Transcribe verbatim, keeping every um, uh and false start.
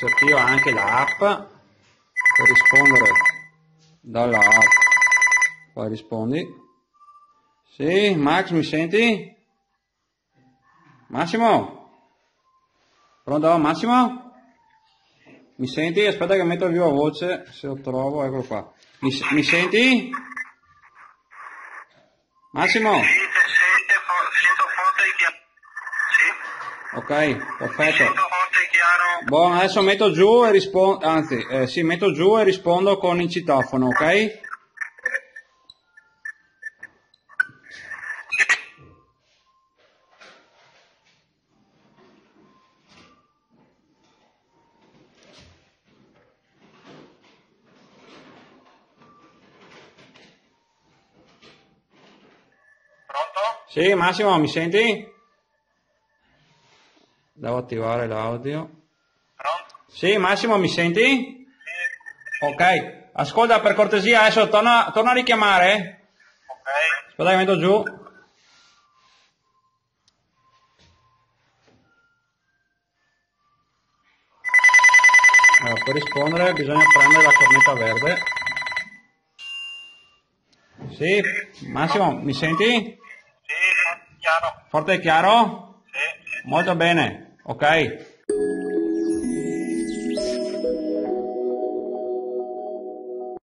si attiva anche l'app per rispondere dalla app. Poi rispondi. Sì, Max, mi senti? Massimo? Pronto, Massimo? Mi senti? Aspetta che metto il viva voce, se lo trovo, eccolo qua. Mi, mi senti? Massimo? Sì, sento forte e chiaro. Sì. Ok, perfetto. Sento forte e chiaro. Buon, adesso metto giù e rispondo, anzi, eh, sì, metto giù e rispondo con il citofono, ok? Pronto? Sì, Massimo, mi senti? Devo attivare l'audio. Pronto? Sì, Massimo, mi senti? Sì. Ok, ascolta, per cortesia, adesso torna, torna a richiamare. Ok. Aspetta che metto giù. Allora, per rispondere bisogna prendere la cornetta verde. Sì, Massimo, mi senti? Sì, chiaro. Forte e chiaro? Sì. Molto bene, ok.